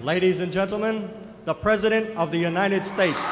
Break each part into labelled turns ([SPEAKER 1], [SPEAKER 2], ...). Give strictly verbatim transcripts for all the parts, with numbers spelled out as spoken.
[SPEAKER 1] Ladies and gentlemen, the President of the United States.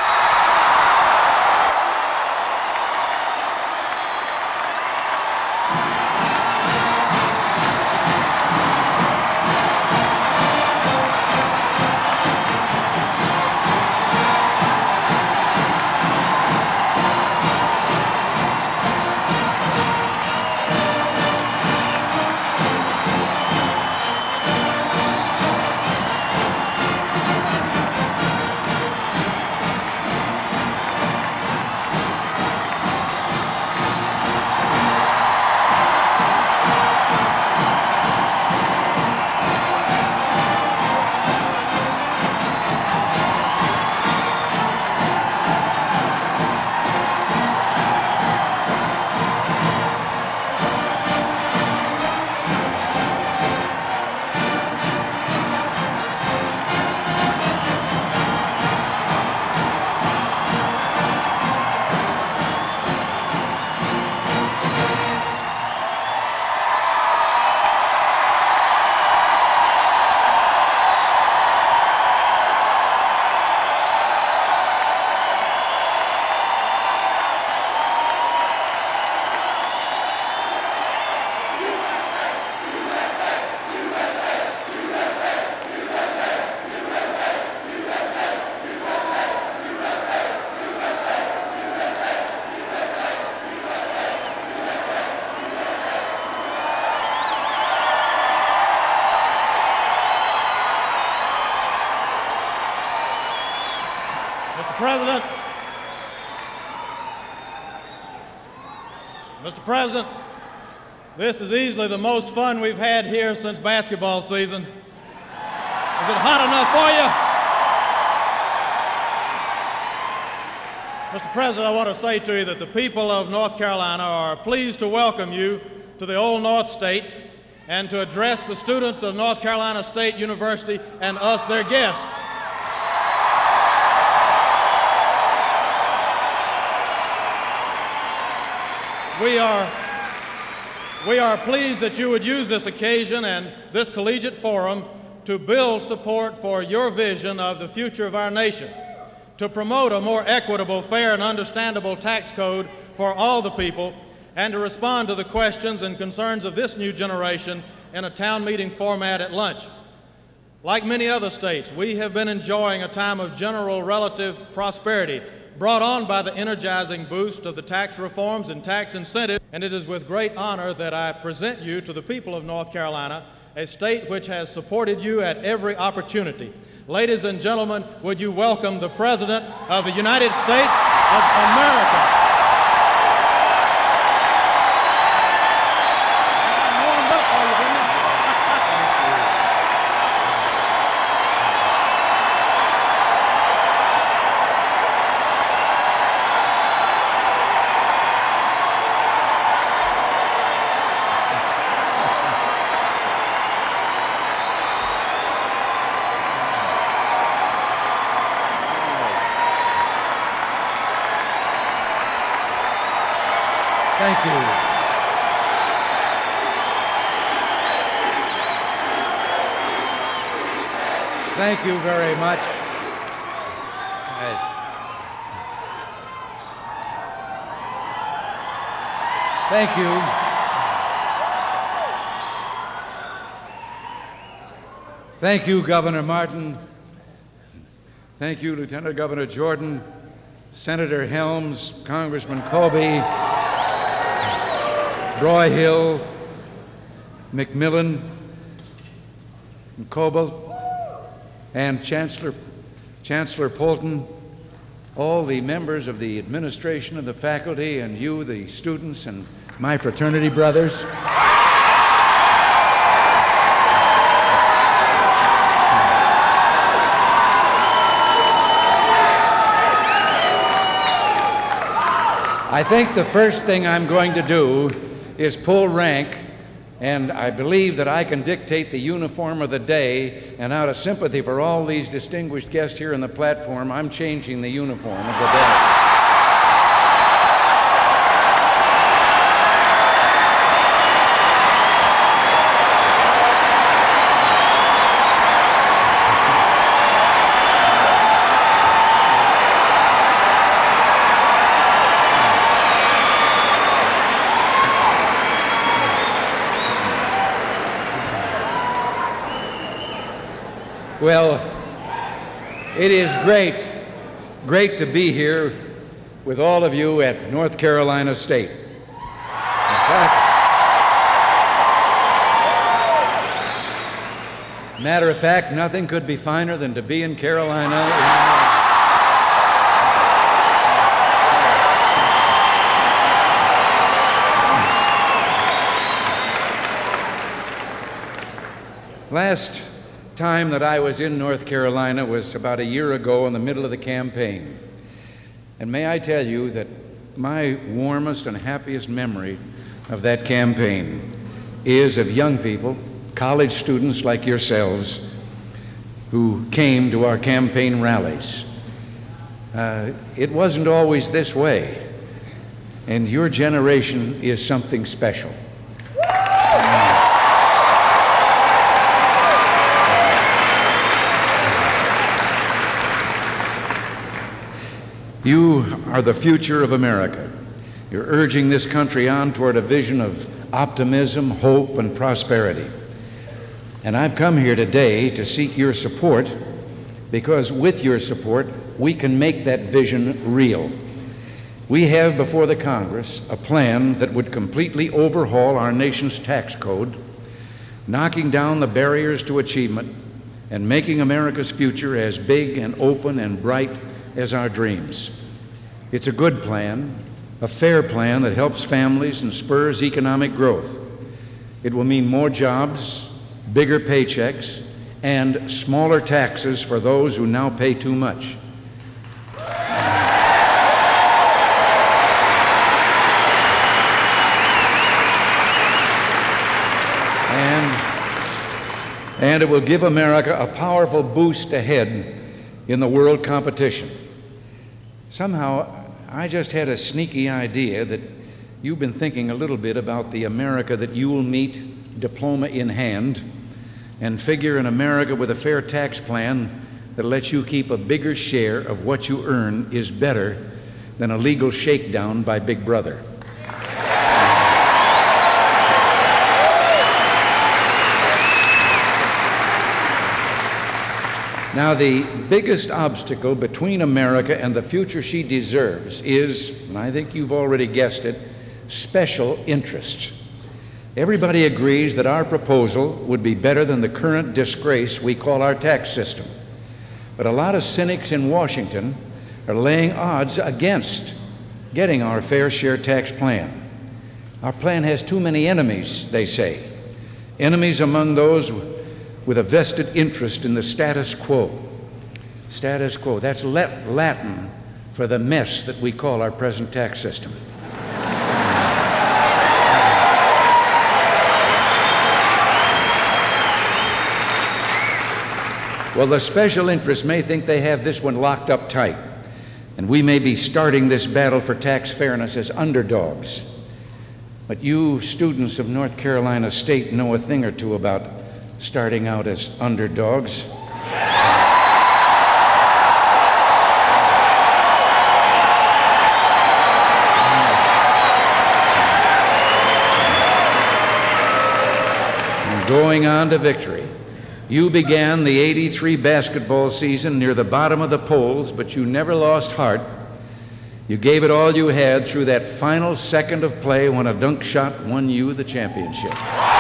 [SPEAKER 2] Mister President, Mister President, this is easily the most fun we've had here since basketball season. Is it hot enough for you? Mister President, I want to say to you that the people of North Carolina are pleased to welcome you to the Old North State and to address the students of North Carolina State University and us, their guests. We are, we are pleased that you would use this occasion and this collegiate forum to build support for your vision of the future of our nation, to promote a more equitable, fair, and understandable tax code for all the people, and to respond to the questions and concerns of this new generation in a town meeting format at lunch. Like many other states, we have been enjoying a time of general relative prosperity brought on by the energizing boost of the tax reforms and tax incentives, and it is with great honor that I present you to the people of North Carolina, a state which has supported you at every opportunity. Ladies and gentlemen, would you welcome the President of the United States of America.
[SPEAKER 3] Thank you. Thank you very much. Thank you. Thank you, Governor Martin. Thank you, Lieutenant Governor Jordan, Senator Helms, Congressman Colby, Broyhill, McMillan, and Coble, and Chancellor, Chancellor Polton, all the members of the administration and the faculty, and you, the students, and my fraternity brothers. I think the first thing I'm going to do is pull rank, and I believe that I can dictate the uniform of the day, and out of sympathy for all these distinguished guests here on the platform, I'm changing the uniform of the day. Well, it is great, great to be here with all of you at North Carolina State. In fact, matter of fact, nothing could be finer than to be in Carolina. Last time that I was in North Carolina was about a year ago in the middle of the campaign. And may I tell you that my warmest and happiest memory of that campaign is of young people, college students like yourselves, who came to our campaign rallies. Uh, it wasn't always this way, and your generation is something special. You are the future of America. You're urging this country on toward a vision of optimism, hope, and prosperity. And I've come here today to seek your support, because with your support, we can make that vision real. We have before the Congress a plan that would completely overhaul our nation's tax code, knocking down the barriers to achievement and making America's future as big and open and bright as our dreams. It's a good plan, a fair plan that helps families and spurs economic growth. It will mean more jobs, bigger paychecks, and smaller taxes for those who now pay too much. And, and it will give America a powerful boost ahead in the world competition. Somehow, I just had a sneaky idea that you've been thinking a little bit about the America that you'll meet, diploma in hand, and figure an America with a fair tax plan that lets you keep a bigger share of what you earn is better than a legal shakedown by Big Brother. Now, the biggest obstacle between America and the future she deserves is, and I think you've already guessed it, special interests. Everybody agrees that our proposal would be better than the current disgrace we call our tax system. But a lot of cynics in Washington are laying odds against getting our fair share tax plan. Our plan has too many enemies, they say. Enemies among those with a vested interest in the status quo. Status quo, that's Latin for the mess that we call our present tax system. Well, the special interests may think they have this one locked up tight, and we may be starting this battle for tax fairness as underdogs. But you students of North Carolina State know a thing or two about starting out as underdogs. And going on to victory. You began the eighty-three basketball season near the bottom of the polls, but you never lost heart. You gave it all you had through that final second of play when a dunk shot won you the championship.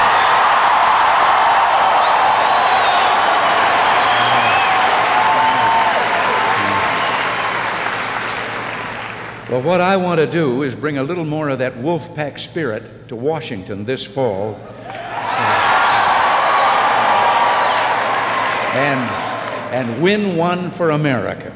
[SPEAKER 3] Well, what I want to do is bring a little more of that wolf pack spirit to Washington this fall. And, and win one for America.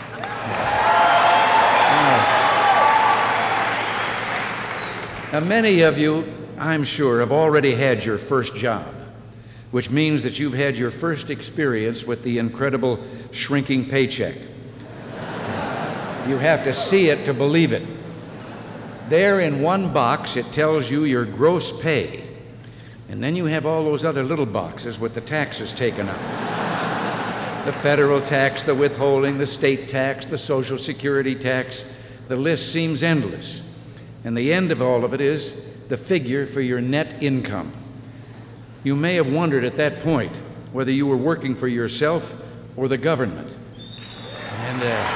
[SPEAKER 3] Now, many of you, I'm sure, have already had your first job, which means that you've had your first experience with the incredible shrinking paycheck. You have to see it to believe it. There in one box, it tells you your gross pay. And then you have all those other little boxes with the taxes taken out. The federal tax, the withholding, the state tax, the Social Security tax. The list seems endless. And the end of all of it is the figure for your net income. You may have wondered at that point whether you were working for yourself or the government? And, uh,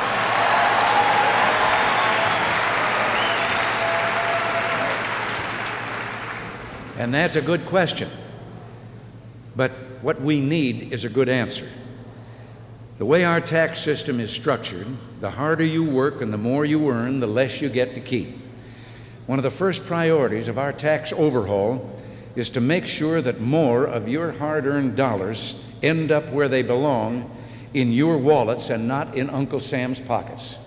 [SPEAKER 3] and that's a good question. But what we need is a good answer. The way our tax system is structured, the harder you work and the more you earn, the less you get to keep. One of the first priorities of our tax overhaul is to make sure that more of your hard-earned dollars end up where they belong, in your wallets and not in Uncle Sam's pockets.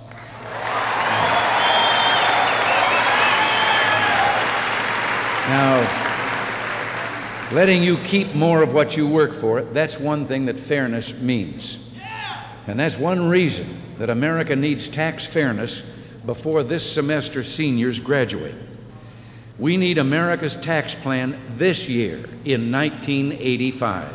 [SPEAKER 3] Now, letting you keep more of what you work for, that's one thing that fairness means. And that's one reason that America needs tax fairness before this semester's seniors graduate. We need America's tax plan this year, in nineteen eighty-five.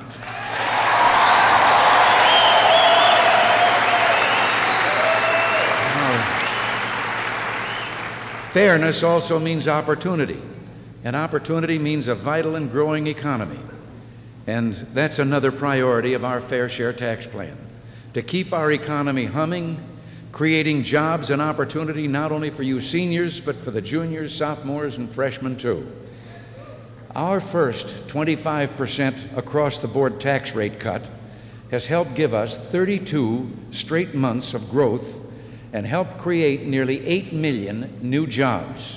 [SPEAKER 3] Fairness also means opportunity, and opportunity means a vital and growing economy. And that's another priority of our Fair Share tax plan, to keep our economy humming, creating jobs and opportunity not only for you seniors, but for the juniors, sophomores, and freshmen too. Our first twenty-five percent across-the-board tax rate cut has helped give us thirty-two straight months of growth and helped create nearly eight million new jobs.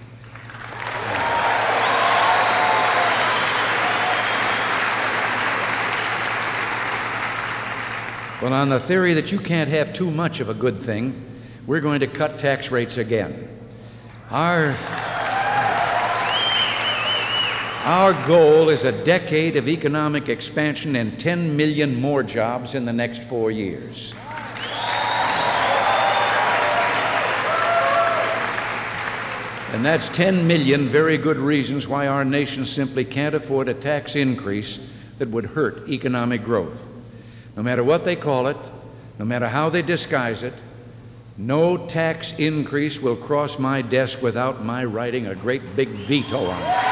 [SPEAKER 3] Well, on the theory that you can't have too much of a good thing, we're going to cut tax rates again. Our, our goal is a decade of economic expansion and ten million more jobs in the next four years. And that's ten million very good reasons why our nation simply can't afford a tax increase that would hurt economic growth. No matter what they call it, no matter how they disguise it, no tax increase will cross my desk without my writing a great big veto on it.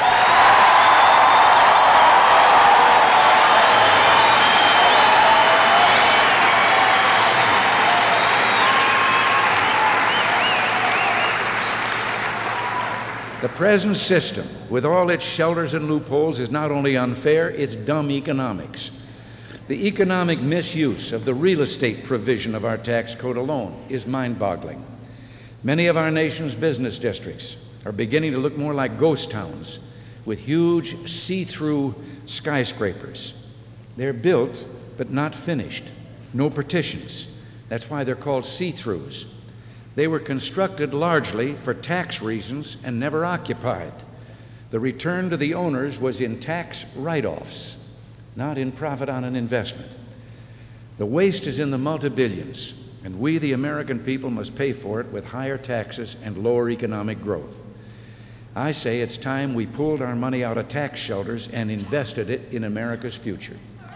[SPEAKER 3] The present system, with all its shelters and loopholes, is not only unfair, it's dumb economics. The economic misuse of the real estate provision of our tax code alone is mind-boggling. Many of our nation's business districts are beginning to look more like ghost towns with huge see-through skyscrapers. They're built, but not finished. No partitions. That's why they're called see-throughs. They were constructed largely for tax reasons and never occupied. The return to the owners was in tax write-offs, not in profit on an investment. The waste is in the multi-billions, and we, the American people, must pay for it with higher taxes and lower economic growth. I say it's time we pulled our money out of tax shelters and invested it in America's future.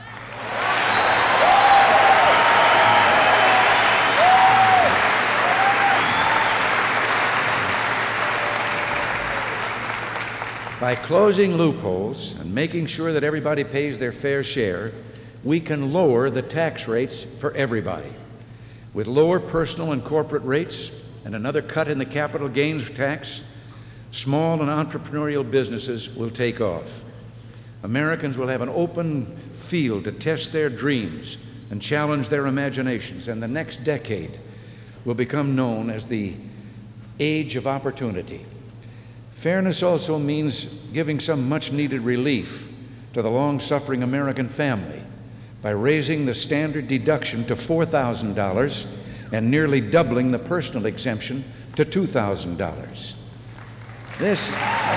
[SPEAKER 3] By closing loopholes and making sure that everybody pays their fair share, we can lower the tax rates for everybody. With lower personal and corporate rates and another cut in the capital gains tax, small and entrepreneurial businesses will take off. Americans will have an open field to test their dreams and challenge their imaginations, and the next decade will become known as the age of opportunity. Fairness also means giving some much-needed relief to the long-suffering American family by raising the standard deduction to four thousand dollars and nearly doubling the personal exemption to two thousand dollars. This,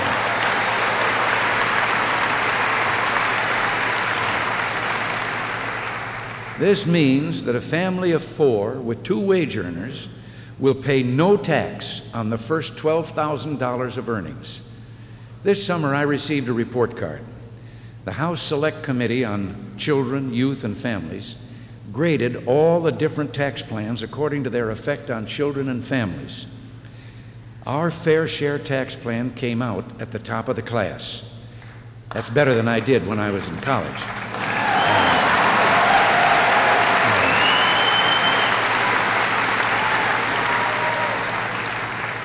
[SPEAKER 3] this means that a family of four with two wage earners will pay no tax on the first twelve thousand dollars of earnings. This summer, I received a report card. The House Select Committee on Children, Youth, and Families graded all the different tax plans according to their effect on children and families. Our Fair Share tax plan came out at the top of the class. That's better than I did when I was in college.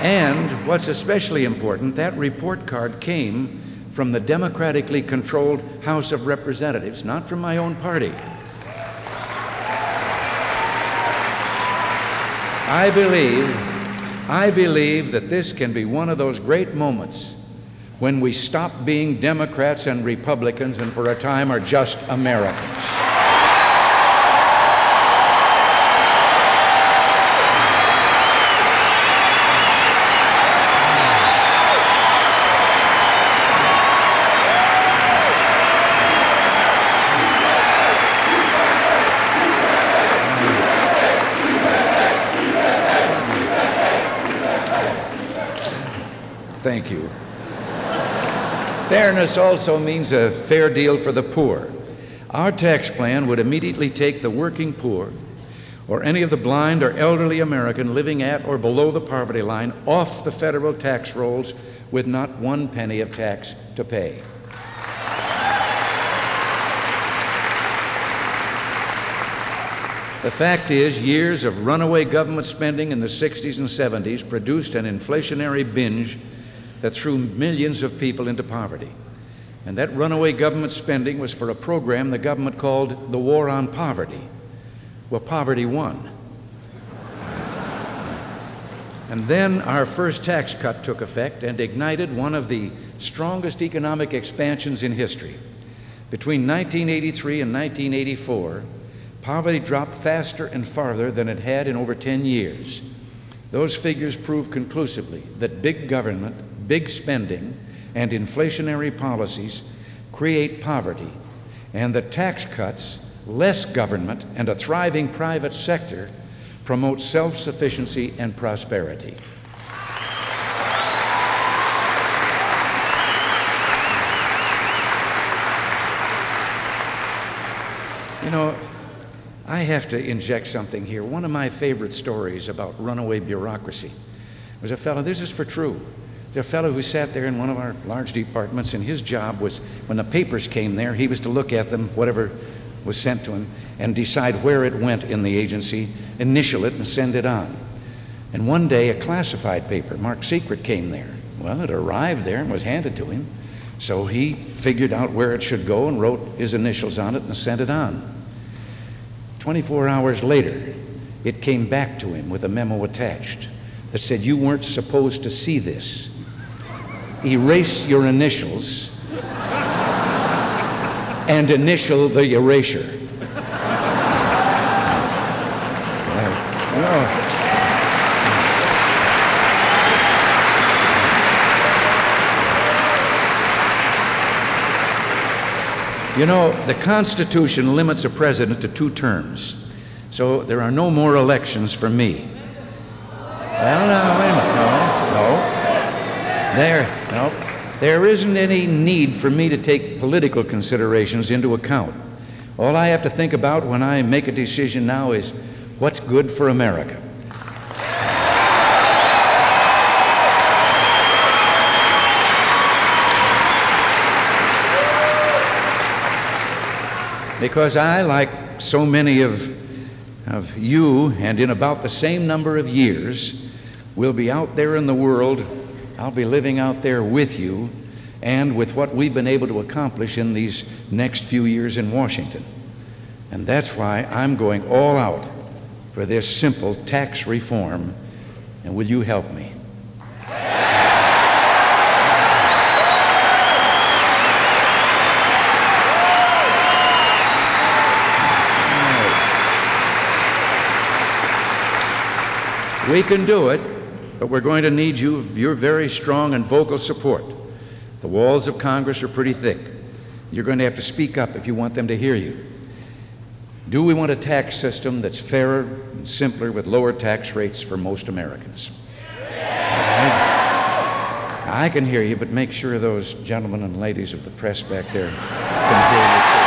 [SPEAKER 3] And what's especially important, that report card came from the democratically controlled House of Representatives, not from my own party. I believe, I believe that this can be one of those great moments when we stop being Democrats and Republicans and for a time are just Americans. Thank you. Fairness also means a fair deal for the poor. Our tax plan would immediately take the working poor or any of the blind or elderly American living at or below the poverty line off the federal tax rolls with not one penny of tax to pay. The fact is, years of runaway government spending in the sixties and seventies produced an inflationary binge that threw millions of people into poverty. And that runaway government spending was for a program the government called the War on Poverty. Well, poverty won. And then our first tax cut took effect and ignited one of the strongest economic expansions in history. Between nineteen eighty-three and nineteen eighty-four, poverty dropped faster and farther than it had in over ten years. Those figures prove conclusively that big government, big spending, and inflationary policies create poverty, and that tax cuts, less government, and a thriving private sector promote self-sufficiency and prosperity. You know, I have to inject something here. One of my favorite stories about runaway bureaucracy was a fellow, this is for true, there's a fellow who sat there in one of our large departments, and his job was, when the papers came there, he was to look at them, whatever was sent to him, and decide where it went in the agency, initial it, and send it on. And one day, a classified paper, marked secret, came there. Well, it arrived there and was handed to him, so he figured out where it should go and wrote his initials on it and sent it on. twenty-four hours later, it came back to him with a memo attached that said, "You weren't supposed to see this. Erase your initials and initial the erasure." Well, no. You know, the Constitution limits a president to two terms, so there are no more elections for me. Well, no, wait a minute. No, no. There, no. There isn't any need for me to take political considerations into account. All I have to think about when I make a decision now is what's good for America. Because I, like so many of, of you, and in about the same number of years, will be out there in the world. I'll be living out there with you and with what we've been able to accomplish in these next few years in Washington. And that's why I'm going all out for this simple tax reform. And will you help me? We can do it, but we're going to need you, your very strong and vocal support. The walls of Congress are pretty thick. You're going to have to speak up if you want them to hear you. Do we want a tax system that's fairer and simpler with lower tax rates for most Americans? I, I can hear you, but make sure those gentlemen and ladies of the press back there can hear you too.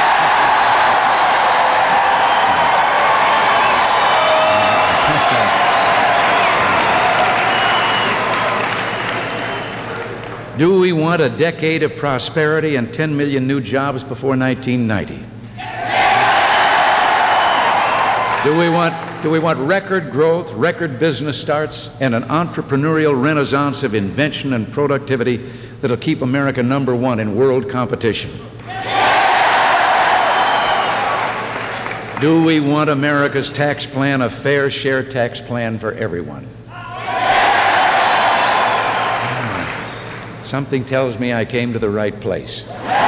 [SPEAKER 3] Do we want a decade of prosperity and ten million new jobs before nineteen ninety? Do we want do we want record growth, record business starts, and an entrepreneurial renaissance of invention and productivity that'll keep America number one in world competition? Do we want America's tax plan a fair share tax plan for everyone? Something tells me I came to the right place.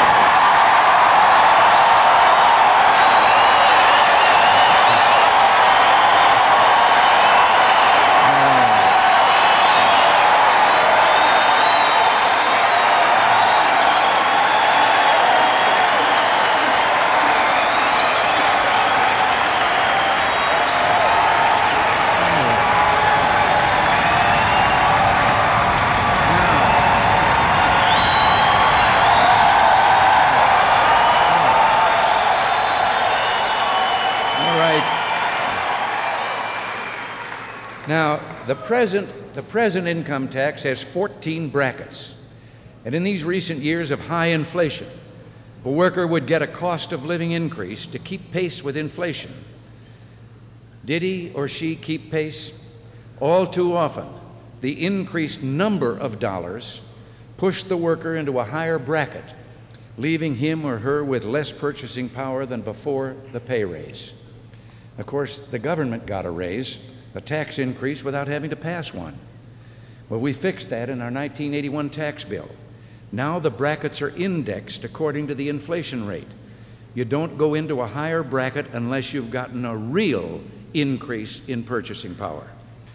[SPEAKER 3] Now, the present, the present income tax has fourteen brackets. And in these recent years of high inflation, a worker would get a cost of living increase to keep pace with inflation. Did he or she keep pace? All too often, the increased number of dollars pushed the worker into a higher bracket, leaving him or her with less purchasing power than before the pay raise. Of course, the government got a raise, a tax increase, without having to pass one. Well, we fixed that in our nineteen eighty-one tax bill. Now the brackets are indexed according to the inflation rate. You don't go into a higher bracket unless you've gotten a real increase in purchasing power.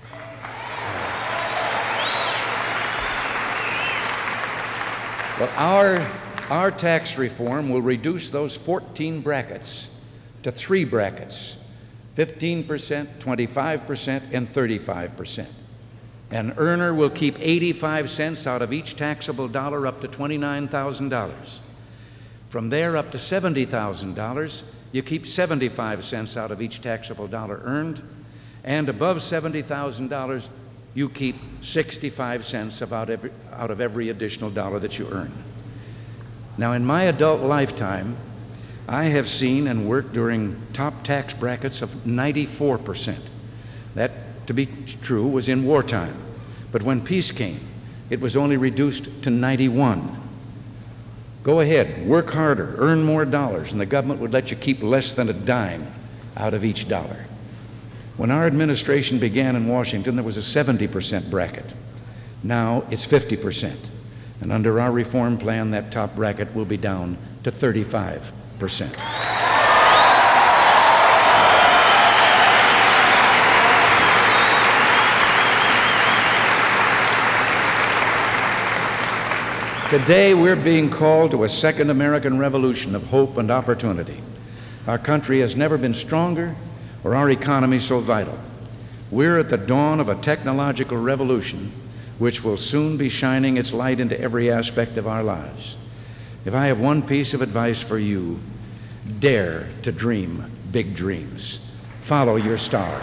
[SPEAKER 3] Well, our, our tax reform will reduce those fourteen brackets to three brackets: fifteen percent, twenty-five percent, and thirty-five percent. An earner will keep eighty-five cents out of each taxable dollar up to twenty-nine thousand dollars. From there up to seventy thousand dollars, you keep seventy-five cents out of each taxable dollar earned, and above seventy thousand dollars, you keep sixty-five cents about every, out of every additional dollar that you earn. Now, in my adult lifetime, I have seen and worked during top tax brackets of ninety-four percent. That, to be true, was in wartime. But when peace came, it was only reduced to ninety-one. Go ahead, work harder, earn more dollars, and the government would let you keep less than a dime out of each dollar. When our administration began in Washington, there was a seventy percent bracket. Now it's fifty percent. And under our reform plan, that top bracket will be down to thirty-five percent. Today, we're being called to a second American revolution of hope and opportunity. Our country has never been stronger or our economy so vital. We're at the dawn of a technological revolution which will soon be shining its light into every aspect of our lives. If I have one piece of advice for you, dare to dream big dreams. Follow your star.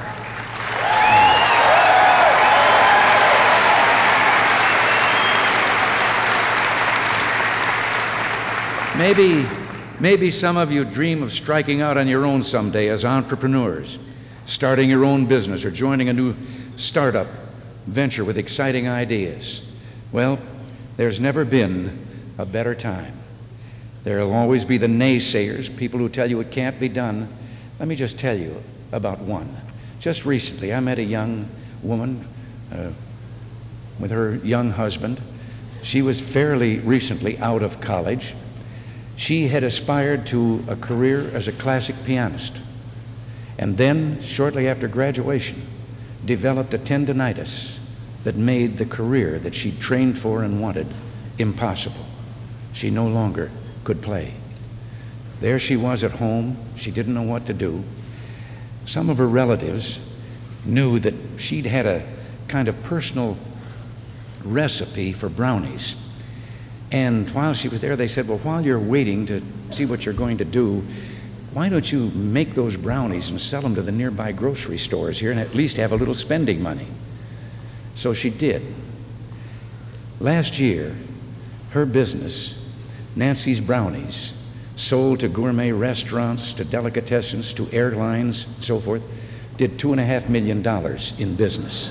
[SPEAKER 3] Maybe, maybe some of you dream of striking out on your own someday as entrepreneurs, starting your own business or joining a new startup venture with exciting ideas. Well, there's never been a better time. There'll always be the naysayers, people who tell you it can't be done. Let me just tell you about one. Just recently, I met a young woman uh, with her young husband. She was fairly recently out of college. She had aspired to a career as a classic pianist, and then, shortly after graduation, developed a tendinitis that made the career that she'd trained for and wanted impossible. She no longer could play. There she was at home. She didn't know what to do. Some of her relatives knew that she'd had a kind of personal recipe for brownies. And while she was there, they said, well, while you're waiting to see what you're going to do, why don't you make those brownies and sell them to the nearby grocery stores here and at least have a little spending money? So she did. Last year, her business, Nancy's Brownies, sold to gourmet restaurants, to delicatessens, to airlines, and so forth, did two and a half million dollars in business.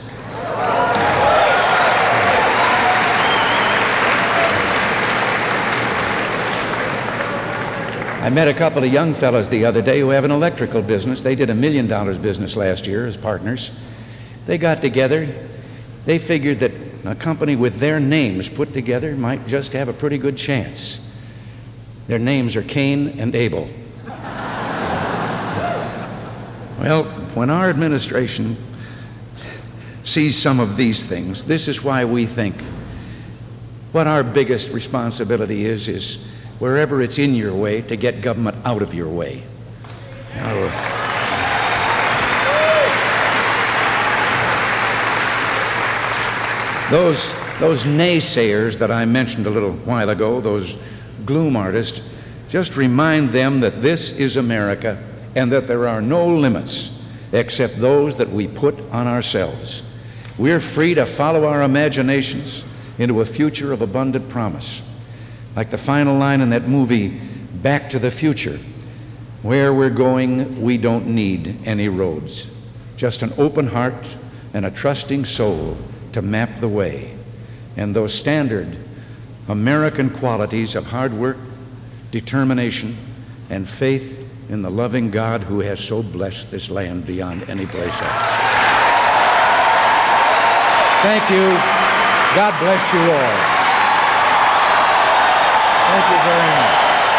[SPEAKER 3] I met a couple of young fellows the other day who have an electrical business. They did a million dollars business last year as partners. They got together. They figured that a company with their names put together might just have a pretty good chance. Their names are Cain and Abel. Well, when our administration sees some of these things, this is why we think what our biggest responsibility is, is wherever it's in your way, to get government out of your way. Now, those, those naysayers that I mentioned a little while ago, those gloom artists, just remind them that this is America and that there are no limits except those that we put on ourselves. We're free to follow our imaginations into a future of abundant promise. Like the final line in that movie, Back to the Future, where we're going, we don't need any roads. Just an open heart and a trusting soul to map the way. And those standard American qualities of hard work, determination, and faith in the loving God who has so blessed this land beyond any place else. Thank you. God bless you all. Thank you very much.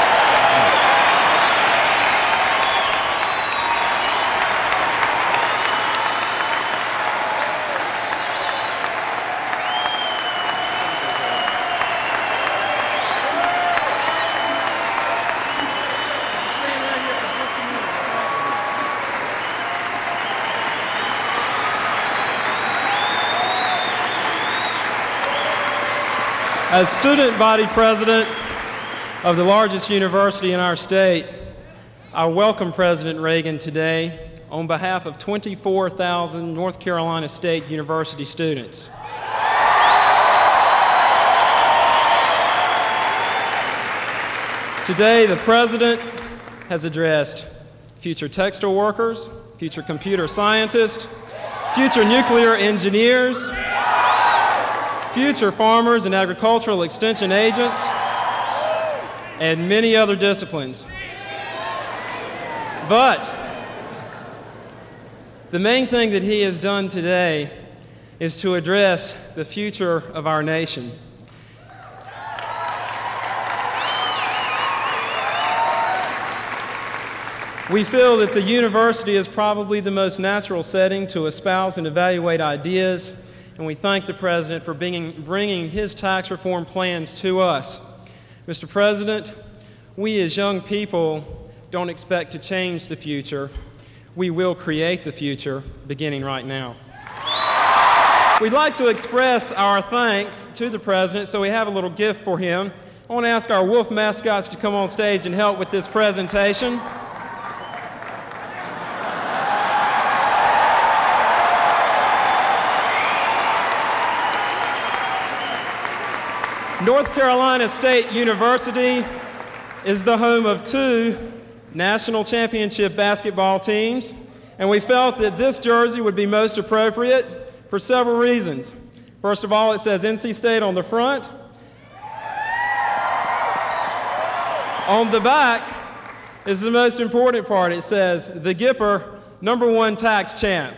[SPEAKER 1] As student body president of the largest university in our state, I welcome President Reagan today on behalf of twenty-four thousand North Carolina State University students. Today, the President has addressed future textile workers, future computer scientists, future nuclear engineers, future farmers and agricultural extension agents, and many other disciplines. But the main thing that he has done today is to address the future of our nation. We feel that the university is probably the most natural setting to espouse and evaluate ideas, and we thank the President for bringing, bringing his tax reform plans to us. Mister President, we as young people don't expect to change the future. We will create the future, beginning right now. We'd like to express our thanks to the President, so we have a little gift for him. I want to ask our wolf mascots to come on stage and help with this presentation. North Carolina State University is the home of two national championship basketball teams, and we felt that this jersey would be most appropriate for several reasons. First of all, it says N C State on the front. On the back is the most important part. It says, "The Gipper, number one tax champ."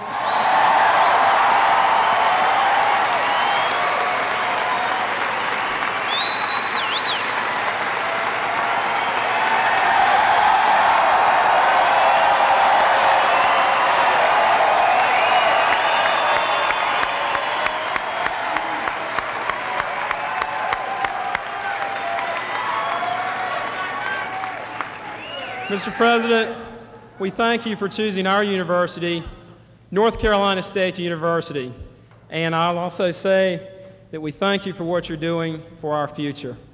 [SPEAKER 1] Mister President, we thank you for choosing our university, North Carolina State University. And I'll also say that we thank you for what you're doing for our future.